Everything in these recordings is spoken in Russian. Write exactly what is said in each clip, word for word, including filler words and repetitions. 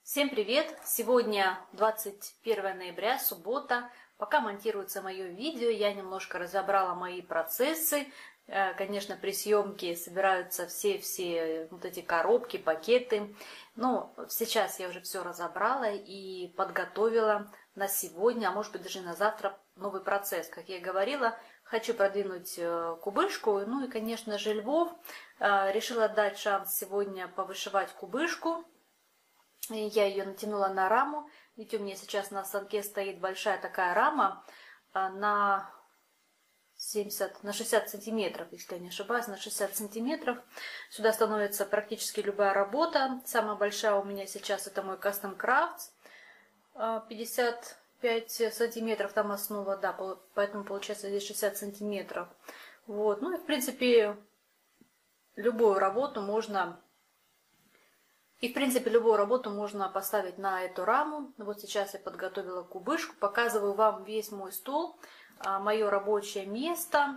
Всем привет! Сегодня двадцать первое ноября, суббота. Пока монтируется мое видео, я немножко разобрала мои процессы. Конечно, при съемке собираются все-все вот эти коробки, пакеты. Но сейчас я уже все разобрала и подготовила на сегодня, а может быть даже на завтра новый процесс. Как я и говорила, хочу продвинуть кубышку. Ну и, конечно же, львов. Решила дать шанс сегодня повышивать кубышку. Я ее натянула на раму. Видите, у меня сейчас на станке стоит большая такая рама на семьдесят, на шестьдесят сантиметров, если я не ошибаюсь, на шестьдесят сантиметров. Сюда становится практически любая работа. Самая большая у меня сейчас это мой Custom Crafts. пятьдесят пять сантиметров там основа, да, поэтому получается здесь шестьдесят сантиметров. Вот. Ну и в принципе любую работу можно... И, в принципе, любую работу можно поставить на эту раму. Вот сейчас я подготовила кубышку. Показываю вам весь мой стол, мое рабочее место.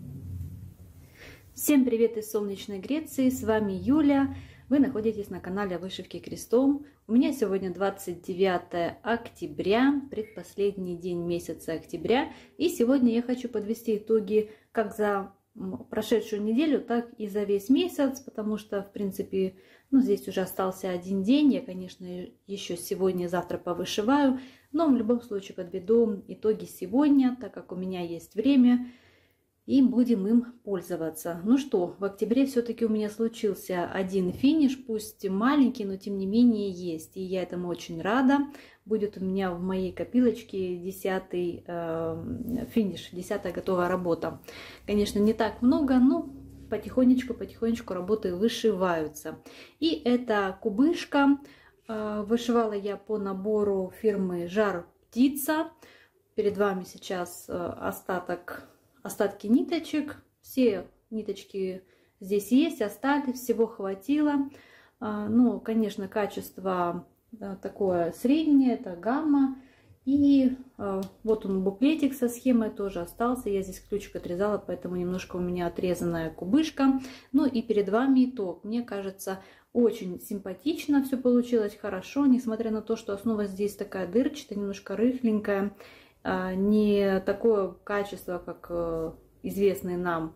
Всем привет из солнечной Греции. С вами Юля. Вы находитесь на канале Вышивки крестом. У меня сегодня двадцать девятое октября, предпоследний день месяца октября. И сегодня я хочу подвести итоги как за прошедшую неделю, так и за весь месяц, потому что, в принципе, ну, здесь уже остался один день. Я, конечно, еще сегодня и завтра повышиваю, но в любом случае подведу итоги сегодня, так как у меня есть время, и будем им пользоваться. Ну что, в октябре все-таки у меня случился один финиш, пусть маленький, но тем не менее есть, и я этому очень рада. Будет у меня в моей копилочке десятый э, финиш, десятая готовая работа. Конечно, не так много, но потихонечку-потихонечку работы вышиваются. И это кубышка. Э, вышивала я по набору фирмы Жар Птица. Перед вами сейчас э, остаток, остатки ниточек. Все ниточки здесь есть, остались, всего хватило. Э, ну, конечно, качество... такое среднее, это гамма. И э, вот он буклетик со схемой тоже остался. Я здесь ключик отрезала, поэтому немножко у меня отрезанная кубышка. Ну и перед вами итог. Мне кажется, очень симпатично все получилось, хорошо. Несмотря на то, что основа здесь такая дырчатая, немножко рыхленькая. Э, не такое качество, как э, известные нам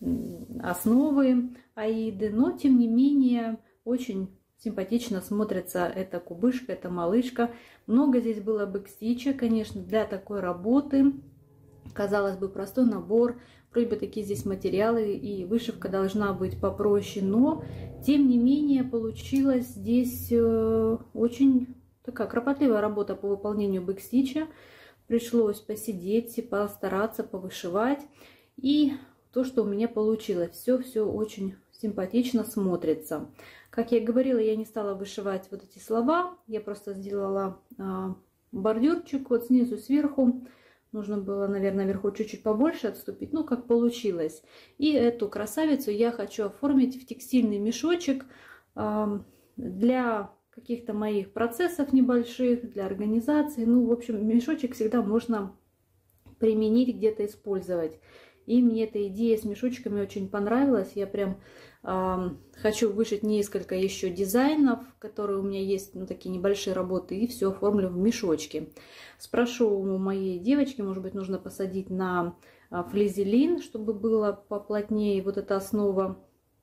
основы Аиды. Но тем не менее очень симпатично смотрится эта кубышка, эта малышка. Много здесь было бэкстича, конечно, для такой работы. Казалось бы, простой набор, вроде бы такие здесь материалы, и вышивка должна быть попроще, но тем не менее получилась здесь очень такая кропотливая работа по выполнению бэкстича. Пришлось посидеть, постараться, повышивать. И то, что у меня получилось, все-все очень симпатично смотрится. Как я и говорила, я не стала вышивать вот эти слова, я просто сделала а, бордюрчик вот снизу, сверху. Нужно было, наверное, вверху чуть-чуть побольше отступить, ну, как получилось. И эту красавицу я хочу оформить в текстильный мешочек а, для каких-то моих процессов небольших, для организации. Ну, в общем, мешочек всегда можно применить, где-то использовать. И мне эта идея с мешочками очень понравилась. Я прям э, хочу вышить несколько еще дизайнов, которые у меня есть, ну, такие небольшие работы, и все оформлю в мешочки. Спрошу у моей девочки, может быть, нужно посадить на флизелин, чтобы было поплотнее вот эта основа.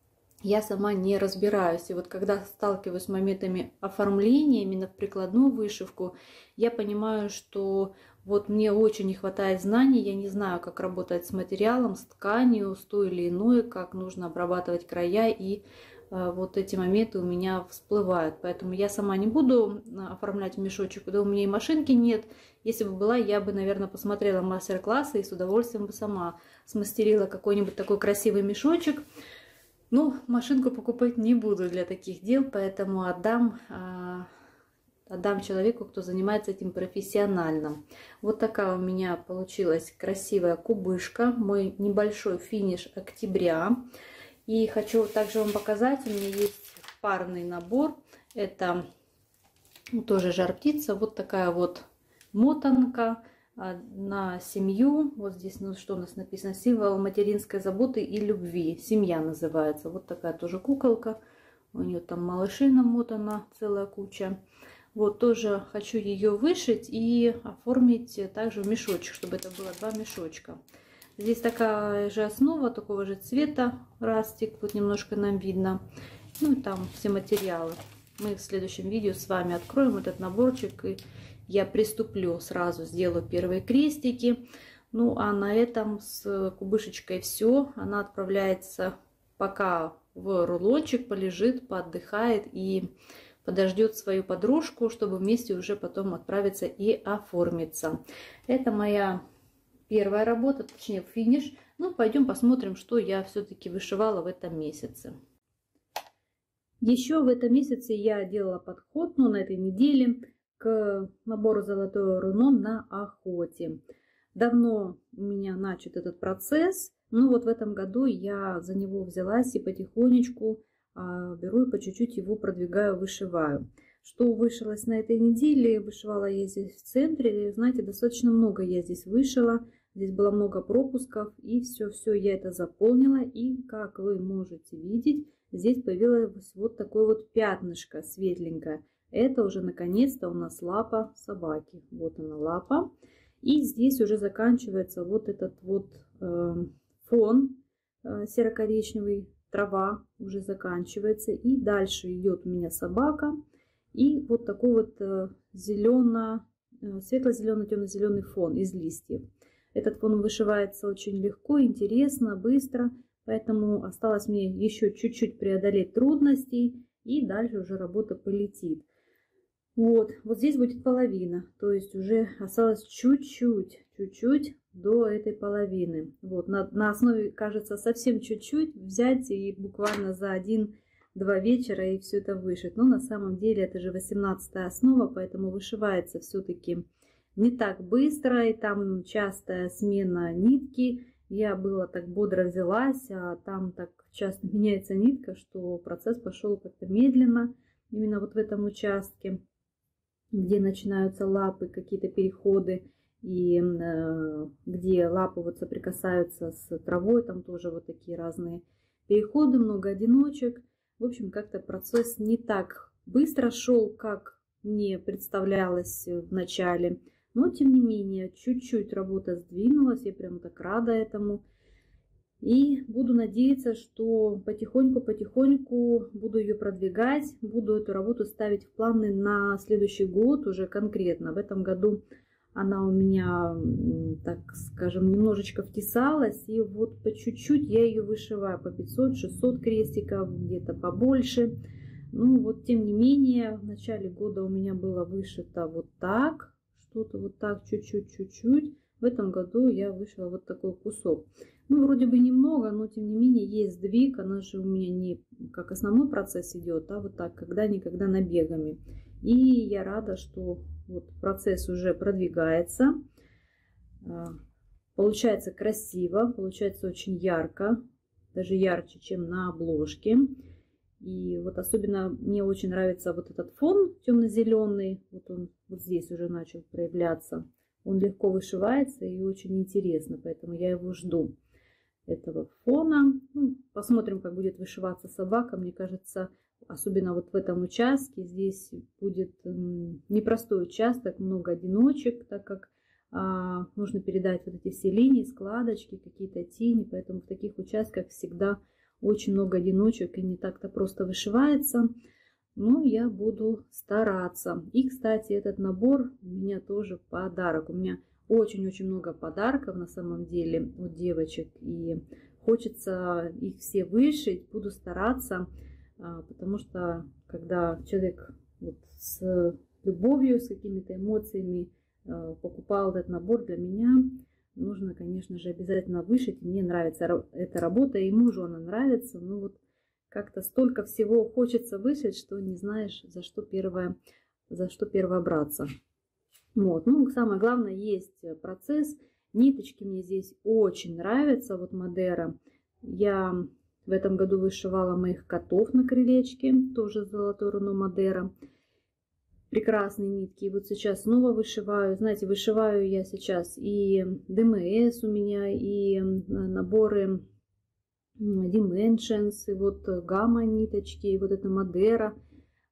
Я сама не разбираюсь. И вот когда сталкиваюсь с моментами оформления, именно в прикладную вышивку, я понимаю, что вот мне очень не хватает знаний. Я не знаю, как работать с материалом, с тканью, с той или иной, как нужно обрабатывать края. И э, вот эти моменты у меня всплывают. Поэтому я сама не буду оформлять в мешочек, куда у меня и машинки нет. Если бы была, я бы, наверное, посмотрела мастер-классы и с удовольствием бы сама смастерила какой-нибудь такой красивый мешочек. Ну, машинку покупать не буду для таких дел, поэтому отдам, э, отдам человеку, кто занимается этим профессионально. Вот такая у меня получилась красивая кубышка, мой небольшой финиш октября. И хочу также вам показать, у меня есть парный набор, это тоже Жар Птица, вот такая вот мотанка на семью. Вот здесь, ну, что у нас написано: символ материнской заботы и любви. Семья называется. Вот такая тоже куколка. У нее там малыши намотана целая куча. Вот тоже хочу ее вышить и оформить также в мешочек, чтобы это было два мешочка. Здесь такая же основа, такого же цвета растик, вот немножко нам видно. Ну и там все материалы. Мы в следующем видео с вами откроем этот наборчик, и я приступлю, сразу сделаю первые крестики. Ну а на этом с кубышечкой все. Она отправляется пока в рулончик, полежит, поотдыхает и подождет свою подружку, чтобы вместе уже потом отправиться и оформиться. Это моя первая работа, точнее финиш. Ну, пойдем посмотрим, что я все-таки вышивала в этом месяце. Еще в этом месяце я делала подход, ну, на этой неделе, к набору «Золотое руно на охоте». Давно у меня начат этот процесс, но вот в этом году я за него взялась и потихонечку а, беру и по чуть-чуть его продвигаю, вышиваю. Что вышилось на этой неделе? Вышивала я здесь в центре. Знаете, достаточно много я здесь вышила. Здесь было много пропусков, и все-все я это заполнила. И, как вы можете видеть, здесь появилось вот такое вот пятнышко светленькое. Это уже наконец-то у нас лапа собаки. Вот она лапа. И здесь уже заканчивается вот этот вот э, фон э, серо-коричневый, трава уже заканчивается. И дальше идет у меня собака. И вот такой вот э, зелено, э, светло-зеленый, темно-зеленый фон из листьев. Этот фон вышивается очень легко, интересно, быстро. Поэтому осталось мне еще чуть-чуть преодолеть трудностей. И дальше уже работа полетит. Вот, вот здесь будет половина, то есть уже осталось чуть-чуть, чуть-чуть до этой половины. Вот, на, на основе, кажется, совсем чуть-чуть взять и буквально за один-два вечера и все это вышить. Но на самом деле это же восемнадцатая основа, поэтому вышивается все-таки не так быстро, и там частая смена нитки. Я была так бодро взялась, а там так часто меняется нитка, что процесс пошел как-то медленно, именно вот в этом участке, где начинаются лапы, какие-то переходы, и э, где лапы вот соприкасаются с травой, там тоже вот такие разные переходы, много одиночек. В общем, как-то процесс не так быстро шел, как мне представлялось в начале, но тем не менее, чуть-чуть работа сдвинулась, я прям так рада этому. И буду надеяться, что потихоньку-потихоньку буду ее продвигать, буду эту работу ставить в планы на следующий год уже конкретно. В этом году она у меня, так скажем, немножечко втесалась, и вот по чуть-чуть я ее вышиваю по пятьсот-шестьсот крестиков, где-то побольше. Ну вот, тем не менее, в начале года у меня было вышито вот так, что-то вот так, чуть-чуть, чуть-чуть. В этом году я вышила вот такой кусок. Ну, вроде бы немного, но тем не менее есть сдвиг. Она же у меня не как основной процесс идет, а вот так, когда-никогда набегами. И я рада, что вот процесс уже продвигается. Получается красиво, получается очень ярко, даже ярче, чем на обложке. И вот особенно мне очень нравится вот этот фон темно-зеленый. Вот он вот здесь уже начал проявляться. Он легко вышивается и очень интересно, поэтому я его жду, этого фона. Ну, посмотрим, как будет вышиваться собака. Мне кажется, особенно вот в этом участке, здесь будет непростой участок, много одиночек, так как а, нужно передать вот эти все линии, складочки, какие-то тени, поэтому в таких участках всегда очень много одиночек и не так-то просто вышивается. Но я буду стараться. И, кстати, этот набор у меня тоже подарок. У меня очень-очень много подарков на самом деле у девочек. И хочется их все вышить. Буду стараться, потому что когда человек вот с любовью, с какими-то эмоциями покупал этот набор для меня, нужно, конечно же, обязательно вышить. Мне нравится эта работа, и мужу она нравится. Ну вот как-то столько всего хочется вышить, что не знаешь, за что первое, за что первое браться. Вот. Ну, самое главное, есть процесс. Ниточки мне здесь очень нравятся. Вот Мадера. Я в этом году вышивала моих котов на крылечке. Тоже золотое руно Мадера. Прекрасные нитки. И вот сейчас снова вышиваю. Знаете, вышиваю я сейчас и ДМС у меня, и наборы Dimensions, и вот гамма ниточки, и вот эта Мадера.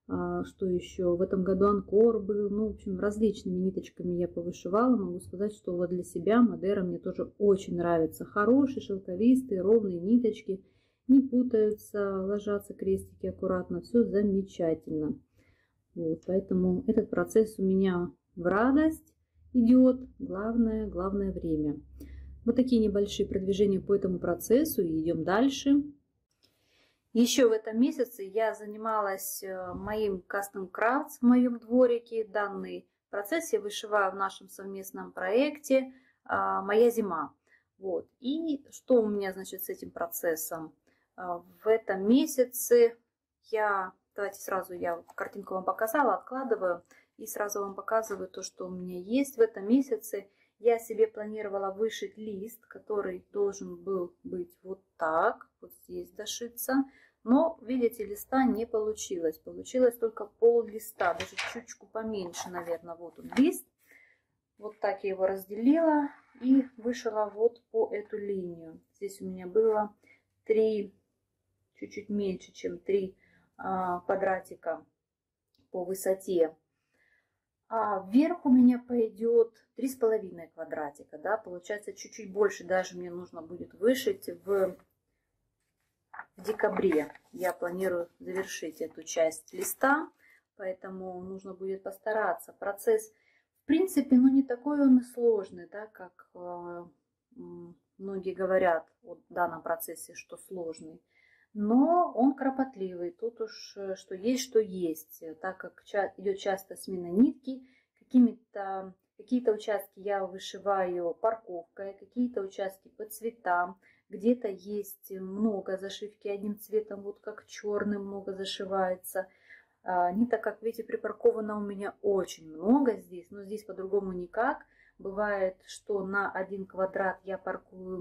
Что еще? В этом году анкор был. Ну, в общем, различными ниточками я повышивала. Могу сказать, что вот для себя Мадера мне тоже очень нравится. Хорошие, шелковистые, ровные ниточки. Не путаются, ложатся крестики аккуратно. Все замечательно. Вот, поэтому этот процесс у меня в радость идет. Главное, главное время. Вот такие небольшие продвижения по этому процессу. И идем дальше. Еще в этом месяце я занималась моим Custom Crafts в моем дворике. Данный процесс я вышиваю в нашем совместном проекте «Моя зима». Вот. И что у меня, значит, с этим процессом? В этом месяце я, давайте сразу я картинку вам показала, откладываю и сразу вам показываю то, что у меня есть. В этом месяце я себе планировала вышить лист, который должен был быть вот так, вот здесь дошиться. Но, видите, листа не получилось. Получилось только пол листа, даже чуть-чуть поменьше, наверное. Вот он лист. Вот так я его разделила и вышила вот по эту линию. Здесь у меня было три, чуть-чуть меньше, чем три а, квадратика по высоте. А вверх у меня пойдет три с половиной квадратика. Да? Получается, чуть-чуть больше даже мне нужно будет вышить в... В декабре я планирую завершить эту часть листа, поэтому нужно будет постараться. Процесс, в принципе, ну не такой он и сложный, да, как э, многие говорят о данном процессе, что сложный. Но он кропотливый, тут уж что есть, что есть, так как идет часто смена нитки, какими-то какие-то участки я вышиваю парковкой, какие-то участки по цветам. Где-то есть много зашивки одним цветом, вот как черным много зашивается. Ниток, как видите, припарковано у меня очень много здесь, но здесь по-другому никак. Бывает, что на один квадрат я паркую,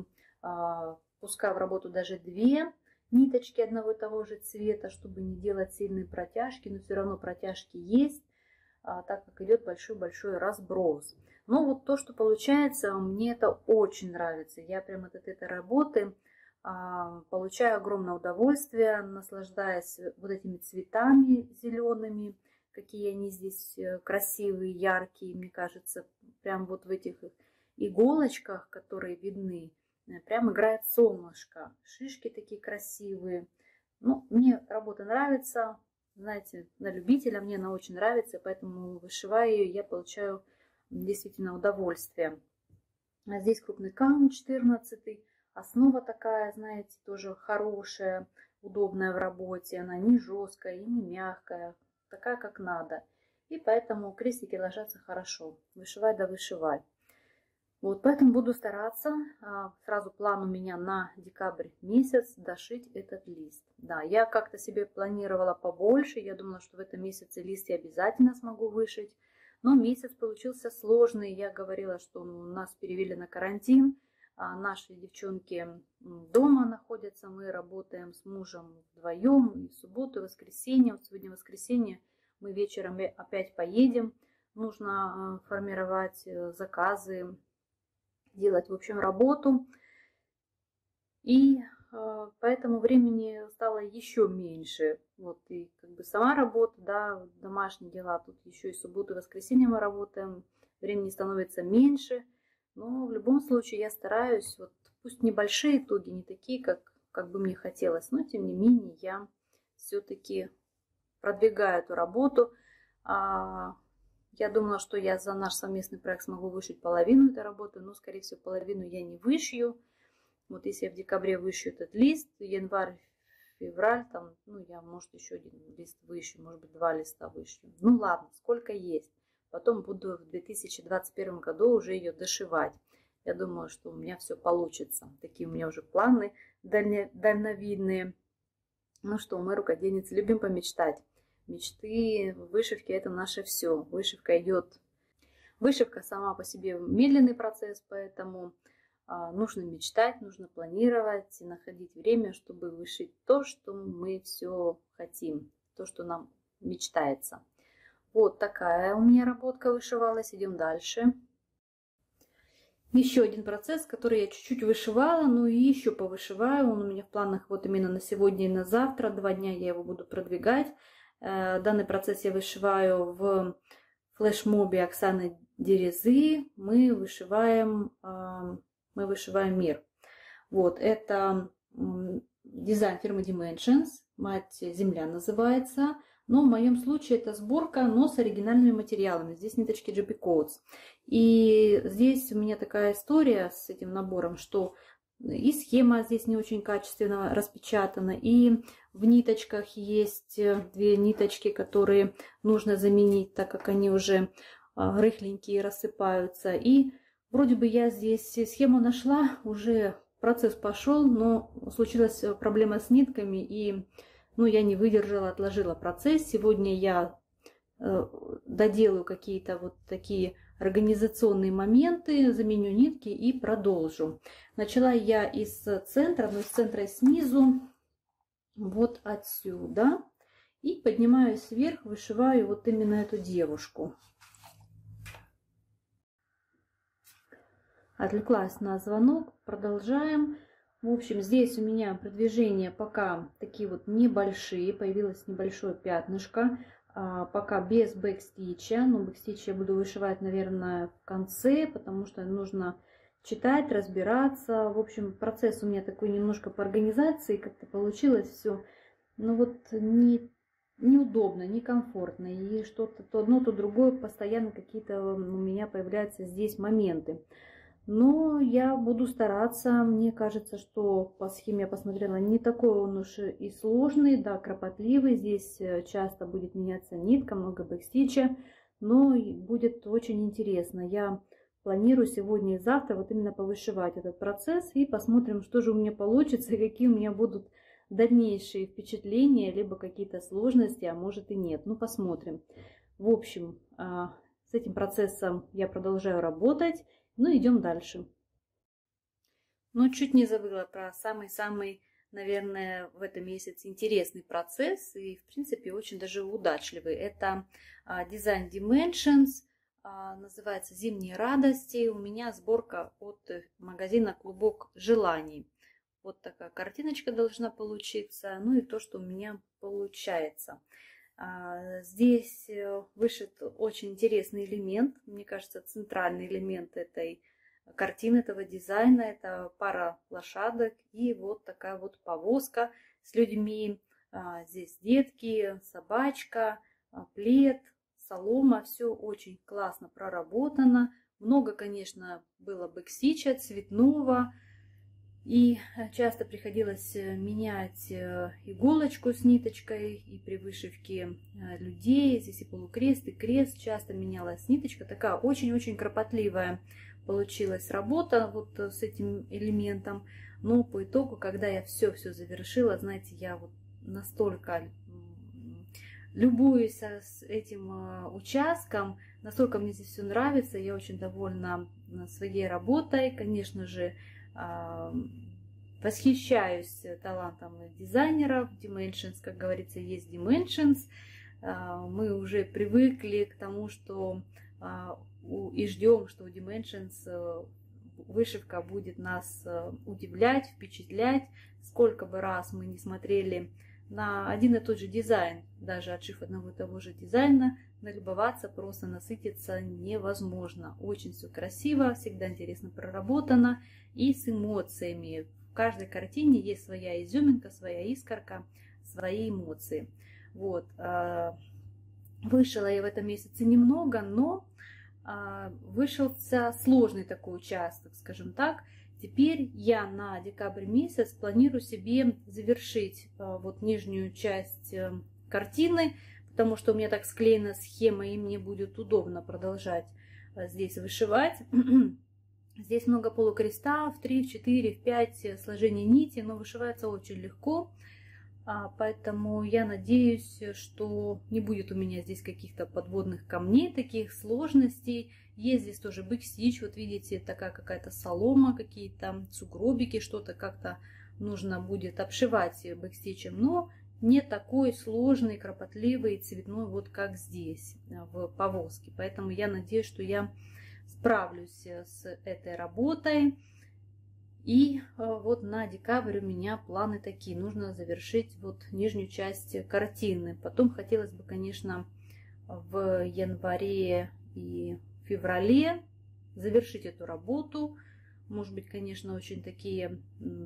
пускаю в работу даже две ниточки одного и того же цвета, чтобы не делать сильные протяжки, но все равно протяжки есть, так как идет большой-большой разброс. Но вот то, что получается, мне это очень нравится. Я прямо от этой работы а, получаю огромное удовольствие, наслаждаясь вот этими цветами зелеными, какие они здесь красивые, яркие, мне кажется. Прям вот в этих иголочках, которые видны, прям играет солнышко. Шишки такие красивые. Ну, мне работа нравится, знаете, на любителя мне она очень нравится, поэтому вышивая ее, я получаю действительно удовольствие. А здесь крупный камень четырнадцатый. Основа такая, знаете, тоже хорошая, удобная в работе. Она не жесткая и не мягкая. Такая, как надо. И поэтому крестики ложатся хорошо. Вышивай да вышивай. Вот, поэтому буду стараться. Сразу план у меня на декабрь месяц дошить этот лист. Да, я как-то себе планировала побольше. Я думала, что в этом месяце лист я обязательно смогу вышить. Но месяц получился сложный. Я говорила, что нас перевели на карантин. А наши девчонки дома находятся. Мы работаем с мужем вдвоем. И в субботу, и воскресенье. Вот сегодня воскресенье. Мы вечером опять поедем. Нужно формировать заказы, делать, в общем, работу. И э, поэтому времени стало еще меньше. Вот, и как бы сама работа, да, домашние дела, тут еще и субботу и воскресенье мы работаем, времени становится меньше. Но в любом случае я стараюсь, вот, пусть небольшие итоги, не такие, как, как бы мне хотелось, но тем не менее я все-таки продвигаю эту работу. А, Я думала, что я за наш совместный проект смогу вышить половину этой работы, но, скорее всего, половину я не вышью. Вот если я в декабре вышью этот лист, январь, февраль, там, ну, я, может, еще один лист вышью, может быть, два листа вышью. Ну, ладно, сколько есть. Потом буду в две тысячи двадцать первом году уже ее дошивать. Я думаю, что у меня все получится. Такие у меня уже планы дальне, дальновидные. Ну что, мы, рукодельницы, любим помечтать. Мечты, вышивки – это наше все. Вышивка идет. Вышивка сама по себе медленный процесс, поэтому а, нужно мечтать, нужно планировать и находить время, чтобы вышить то, что мы все хотим, то, что нам мечтается. Вот такая у меня работка вышивалась. Идем дальше. Еще один процесс, который я чуть-чуть вышивала, ну и еще повышиваю. Он у меня в планах вот именно на сегодня и на завтра. Два дня я его буду продвигать. Данный процесс я вышиваю в флешмобе Оксаны Дерезы. Мы вышиваем, мы вышиваем мир. Вот, это дизайн фирмы Dimensions, Мать Земля называется. Но в моем случае это сборка, но с оригинальными материалами. Здесь ниточки джи пи Coats. И здесь у меня такая история с этим набором, что и схема здесь не очень качественно распечатана, и в ниточках есть две ниточки, которые нужно заменить, так как они уже рыхленькие, рассыпаются. И вроде бы я здесь схему нашла, уже процесс пошел, но случилась проблема с нитками, и ну, я не выдержала, отложила процесс. Сегодня я доделаю какие-то вот такие организационные моменты, заменю нитки и продолжу. Начала я из центра, но из центра и снизу, вот отсюда. И поднимаюсь вверх, вышиваю вот именно эту девушку. Отвлеклась на звонок, продолжаем. В общем, здесь у меня продвижения пока такие вот небольшие, появилось небольшое пятнышко. Пока без бэкстича, но бэкстич я буду вышивать, наверное, в конце, потому что нужно читать, разбираться. В общем, процесс у меня такой немножко по организации, как-то получилось все, ну вот не, неудобно, некомфортно. И что-то то одно, то другое, постоянно какие-то у меня появляются здесь моменты. Но я буду стараться. Мне кажется, что по схеме я посмотрела, не такой он уж и сложный, да, кропотливый. Здесь часто будет меняться нитка, много бэкстича, но будет очень интересно. Я планирую сегодня и завтра вот именно повышивать этот процесс и посмотрим, что же у меня получится и какие у меня будут дальнейшие впечатления, либо какие-то сложности, а может и нет. Ну, посмотрим. В общем, с этим процессом я продолжаю работать. Ну, идем дальше. Но чуть не забыла про самый-самый, наверное, в этом месяце интересный процесс и, в принципе, очень даже удачливый. Это а, дизайн Dimensions, а, называется «Зимние радости». У меня сборка от магазина «Клубок желаний». Вот такая картиночка должна получиться. Ну и то, что у меня получается. Здесь вышит очень интересный элемент, мне кажется, центральный элемент этой картины, этого дизайна. Это пара лошадок и вот такая вот повозка с людьми. Здесь детки, собачка, плед, солома. Все очень классно проработано. Много, конечно, было бэкстича цветного. И часто приходилось менять иголочку с ниточкой, и при вышивке людей, здесь и полукрест, и крест, часто менялась ниточка. Такая очень-очень кропотливая получилась работа вот с этим элементом. Но по итогу, когда я все-все завершила, знаете, я вот настолько любуюсь с этим участком, настолько мне здесь все нравится, я очень довольна своей работой, конечно же. Восхищаюсь талантом дизайнеров. Dimensions, как говорится, есть Dimensions. Мы уже привыкли к тому, что и ждем, что у Dimensions вышивка будет нас удивлять, впечатлять. Сколько бы раз мы не смотрели на один и тот же дизайн, даже отшив одного и того же дизайна, налюбоваться, просто насытиться невозможно. Очень все красиво, всегда интересно проработано и с эмоциями. В каждой картине есть своя изюминка, своя искорка, свои эмоции. Вот. Вышила я в этом месяце немного, но вышелся сложный такой участок, скажем так. Теперь я на декабрь месяц планирую себе завершить вот нижнюю часть картины, потому что у меня так склеена схема, и мне будет удобно продолжать здесь вышивать. Здесь много полукреста, в три, в четыре, в пять сложений нити, но вышивается очень легко. Поэтому я надеюсь, что не будет у меня здесь каких-то подводных камней, таких сложностей. Есть здесь тоже бэкстич, вот видите, такая какая-то солома, какие-то сугробики, что-то как-то нужно будет обшивать бэкстичем, но не такой сложный, кропотливый, цветной, вот как здесь в повозке. Поэтому я надеюсь, что я справлюсь с этой работой. И вот на декабрь у меня планы такие. Нужно завершить вот нижнюю часть картины. Потом хотелось бы, конечно, в январе и феврале завершить эту работу. Может быть, конечно, очень такие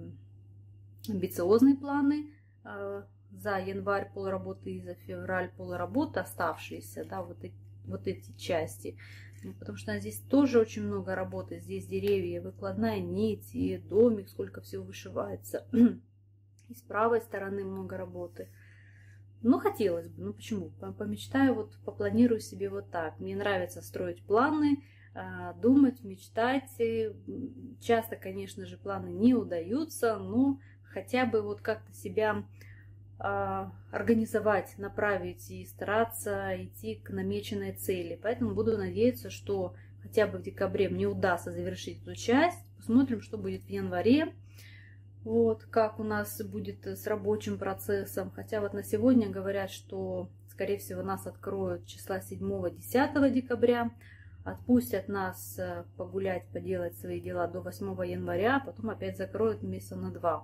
амбициозные планы. За январь полработы и за февраль полработы, оставшиеся, да, вот эти, вот эти части. Потому что здесь тоже очень много работы. Здесь деревья, выкладная нить, и домик, сколько всего вышивается. И с правой стороны много работы. Ну, хотелось бы, ну почему? Помечтаю, вот попланирую себе вот так. Мне нравится строить планы, думать, мечтать. Часто, конечно же, планы не удаются, но хотя бы вот как-то себя организовать, направить и стараться идти к намеченной цели. Поэтому буду надеяться, что хотя бы в декабре мне удастся завершить эту часть. Посмотрим, что будет в январе. Вот, как у нас будет с рабочим процессом. Хотя вот на сегодня говорят, что, скорее всего, нас откроют числа седьмого-десятого декабря. Отпустят нас погулять, поделать свои дела до восьмого января, а потом опять закроют месяца на два.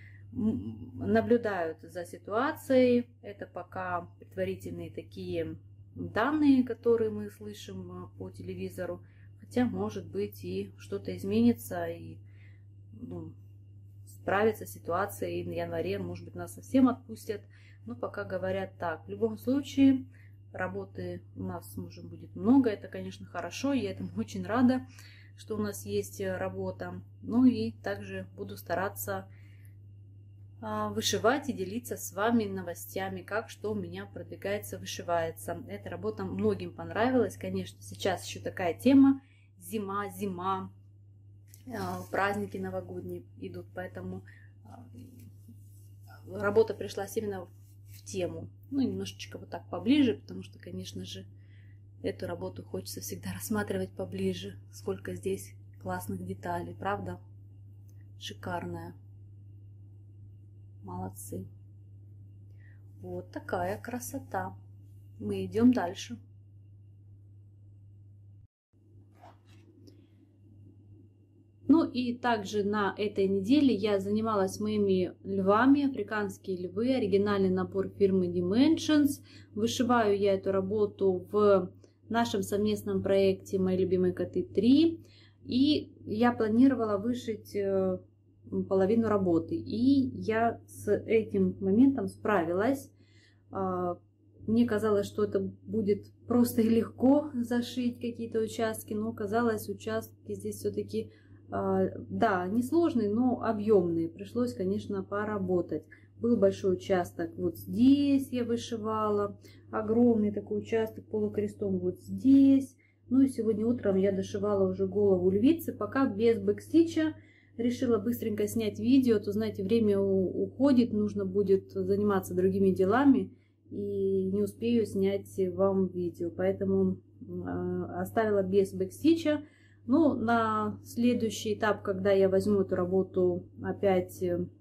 Наблюдают за ситуацией. Это пока предварительные такие данные, которые мы слышим по телевизору. Хотя, может быть, и что-то изменится, и ну, справится ситуация, и в январе, может быть, нас совсем отпустят. Но пока говорят так. В любом случае, работы у нас с мужем будет много. Это, конечно, хорошо. Я этому очень рада, что у нас есть работа. Ну и также буду стараться вышивать и делиться с вами новостями, как что у меня продвигается, вышивается. Эта работа многим понравилась. Конечно, сейчас еще такая тема. Зима, зима, праздники новогодние идут, поэтому работа пришлась именно в тему. Ну, немножечко вот так поближе, потому что, конечно же, эту работу хочется всегда рассматривать поближе. Сколько здесь классных деталей, правда? Шикарная. Молодцы. Вот такая красота. Мы идем дальше. Ну и также на этой неделе я занималась моими львами, африканские львы, оригинальный набор фирмы Dimensions. Вышиваю я эту работу в нашем совместном проекте «Мои любимые коты три». И я планировала вышить половину работы. И я с этим моментом справилась. Мне казалось, что это будет просто и легко зашить какие-то участки, но оказалось, участки здесь все-таки, да, несложные, но объемные. Пришлось, конечно, поработать. Был большой участок вот здесь я вышивала, огромный такой участок полукрестом вот здесь. Ну и сегодня утром я дошивала уже голову львицы, пока без бэкстича. Решила быстренько снять видео, то, знаете, время уходит, нужно будет заниматься другими делами, и не успею снять вам видео, поэтому оставила без бэкстича. Но на следующий этап, когда я возьму эту работу опять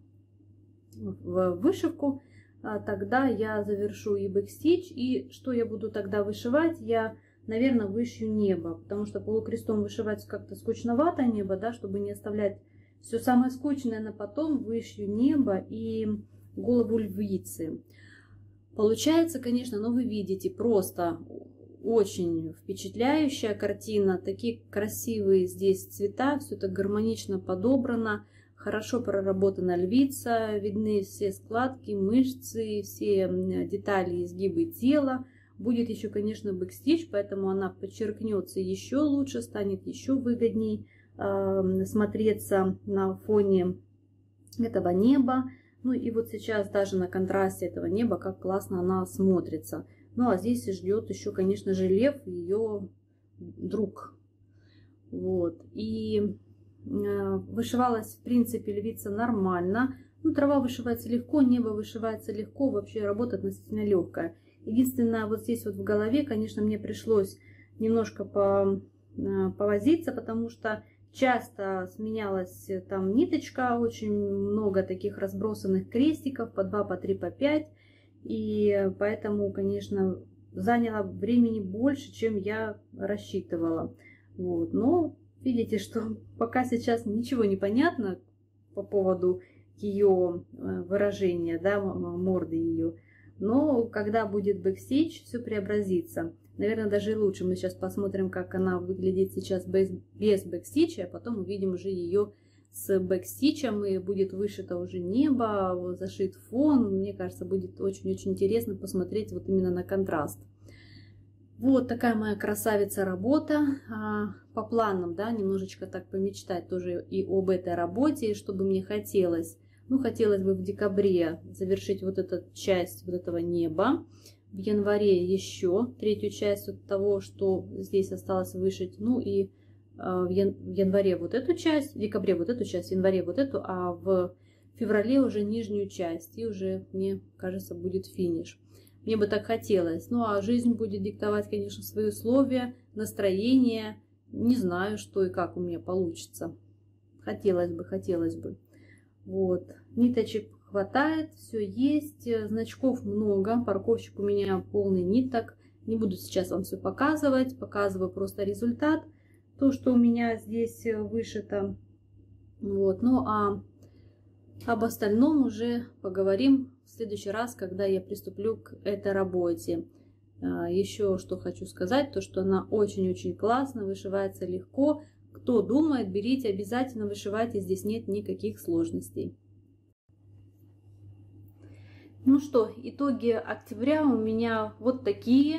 в вышивку, тогда я завершу и бэкстич, и что я буду тогда вышивать, я, наверное, вышью небо, потому что полукрестом вышивать как-то скучновато небо, да, чтобы не оставлять все самое скучное на потом, вышью небо и голову львицы. Получается, конечно, ну вы видите, просто очень впечатляющая картина. Такие красивые здесь цвета, все так гармонично подобрано. Хорошо проработана львица, видны все складки, мышцы, все детали, изгибы тела. Будет еще, конечно, бэкстич, поэтому она подчеркнется еще лучше, станет еще выгодней смотреться на фоне этого неба. Ну и вот сейчас даже на контрасте этого неба, как классно она смотрится. Ну а здесь ждет еще, конечно же, лев, ее друг. Вот. И вышивалась, в принципе, львица нормально. Ну, трава вышивается легко, небо вышивается легко, вообще работа относительно легкая. Единственное, вот здесь вот в голове, конечно, мне пришлось немножко по, повозиться, потому что часто сменялась там ниточка, очень много таких разбросанных крестиков, по два, по три, по пять. И поэтому, конечно, заняло времени больше, чем я рассчитывала. Вот. Но видите, что пока сейчас ничего не понятно, по поводу ее выражения, да, морды ее. Но когда будет бэкстич, все преобразится. Наверное, даже и лучше. Мы сейчас посмотрим, как она выглядит сейчас без, без бэкстича, а потом увидим уже ее с бэкстичем, и будет вышито уже небо, зашит фон. Мне кажется, будет очень-очень интересно посмотреть вот именно на контраст. Вот такая моя красавица работа. По планам, да, немножечко так помечтать тоже и об этой работе, и что бы мне хотелось. Ну, хотелось бы в декабре завершить вот эту часть вот этого неба. В январе еще третью часть от того, что здесь осталось вышить. Ну и в январе вот эту часть, в декабре вот эту часть, в январе вот эту, а в феврале уже нижнюю часть. И уже, мне кажется, будет финиш. Мне бы так хотелось. Ну, а жизнь будет диктовать, конечно, свои условия, настроение. Не знаю, что и как у меня получится. Хотелось бы, хотелось бы. Вот. Ниточек хватает, все есть. Значков много. Парковщик у меня полный ниток. Не буду сейчас вам все показывать. Показываю просто результат. То, что у меня здесь вышито. Вот. Ну, а об остальном уже поговорим в следующий раз, когда я приступлю к этой работе. Еще что хочу сказать, то что она очень-очень классно, вышивается легко. Кто думает, берите, обязательно вышивайте, здесь нет никаких сложностей. Ну что, итоги октября у меня вот такие.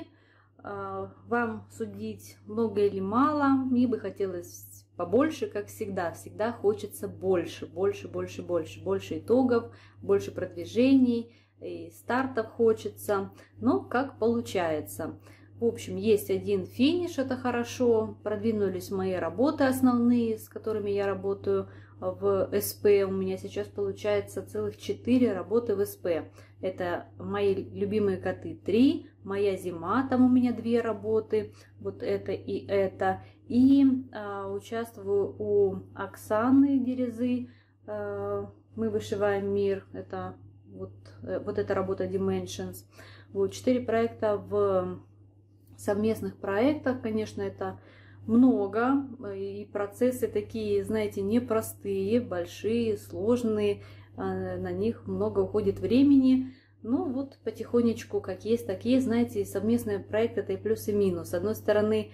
Вам судить, много или мало. Мне бы хотелось побольше, как всегда. Всегда хочется больше, больше, больше, больше. Больше итогов, больше продвижений, и стартов хочется. Но как получается. В общем, есть один финиш, это хорошо. Продвинулись мои работы основные, с которыми я работаю в СП. У меня сейчас получается целых четыре работы в СП. Это мои любимые коты три, моя зима, там у меня две работы, вот это и это. И а, участвую у Оксаны Дерезы. А, мы вышиваем мир. Это вот, вот эта работа Dimensions. Вот четыре проекта в совместных проектах, конечно, это много, и процессы такие, знаете, непростые, большие, сложные, на них много уходит времени. Ну вот потихонечку, как есть, так есть, знаете, совместный проект это и плюс, и минус. С одной стороны,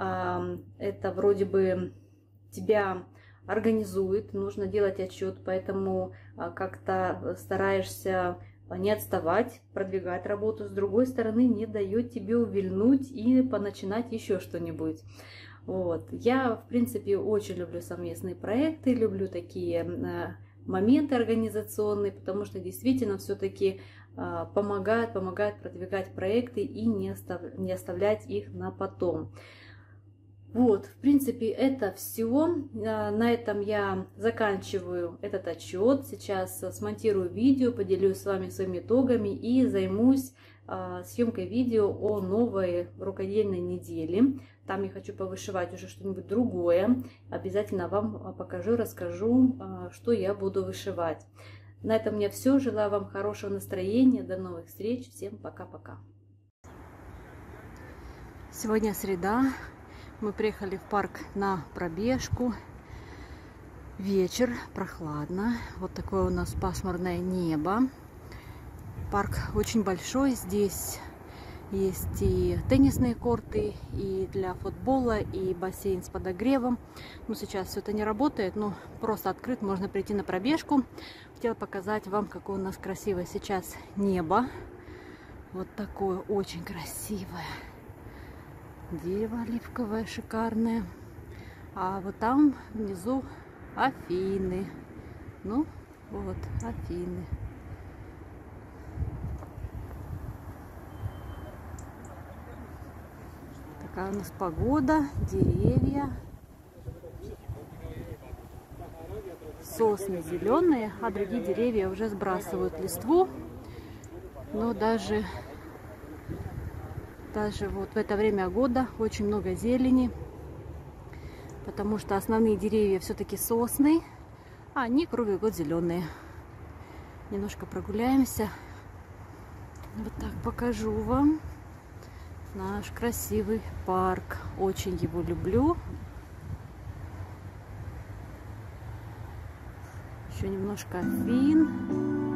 это вроде бы тебя организует, нужно делать отчет, поэтому как-то стараешься не отставать, продвигать работу. С другой стороны, не дает тебе увильнуть и поначинать еще что-нибудь. Вот. Я, в принципе, очень люблю совместные проекты, люблю такие моменты организационные, потому что действительно все-таки помогает, помогает продвигать проекты и не, остав, не оставлять их на потом. Вот, в принципе, это все. На этом я заканчиваю этот отчет. Сейчас смонтирую видео, поделюсь с вами своими итогами и займусь съемкой видео о новой рукодельной неделе. Там я хочу повышивать уже что-нибудь другое. Обязательно вам покажу, расскажу, что я буду вышивать. На этом у меня все. Желаю вам хорошего настроения. До новых встреч. Всем пока-пока. Сегодня среда. Мы приехали в парк на пробежку. Вечер, прохладно. Вот такое у нас пасмурное небо. Парк очень большой. Здесь есть и теннисные корты, и для футбола, и бассейн с подогревом. Ну, сейчас все это не работает, но просто открыт, можно прийти на пробежку. Хотела показать вам, какое у нас красивое сейчас небо. Вот такое очень красивое. Дерево оливковое шикарное. А вот там внизу Афины. Ну, вот Афины. Такая у нас погода, деревья. Сосны зеленые, а другие деревья уже сбрасывают листву. Но даже... Даже вот в это время года очень много зелени, потому что основные деревья все-таки сосны, а они круглый год зеленые. Немножко прогуляемся. Вот так покажу вам наш красивый парк. Очень его люблю. Еще немножко афин.